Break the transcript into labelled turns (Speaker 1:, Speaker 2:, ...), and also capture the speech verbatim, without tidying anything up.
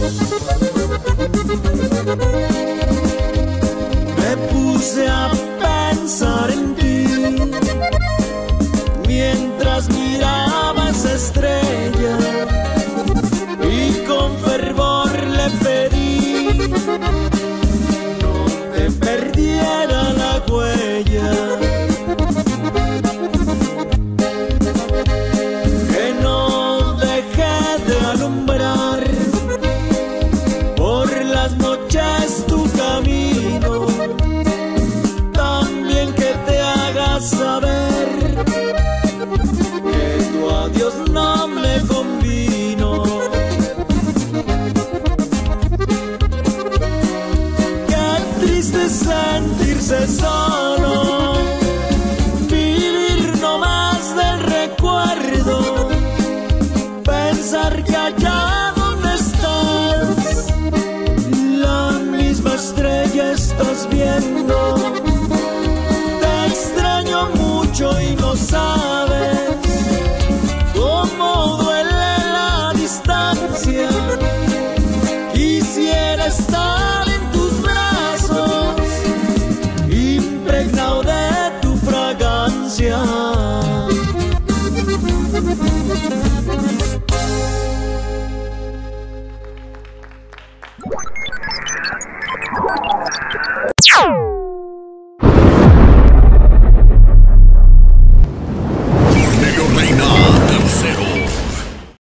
Speaker 1: Me puse a pensar en ti mientras miraba esa estrella y con fervor le pedí no te perdiera la huella, que no dejé de alumbrar por las noches tu camino, también que te hagas saber que tu adiós no me convino. Qué triste sentirse solo, vivir no más del recuerdo, pensar que allá donde estás la misma estrella estás viendo. Te extraño mucho y no sabes cómo duele la distancia. Quisiera estar en tus brazos, impregnado de tu fragancia.
Speaker 2: Ciao.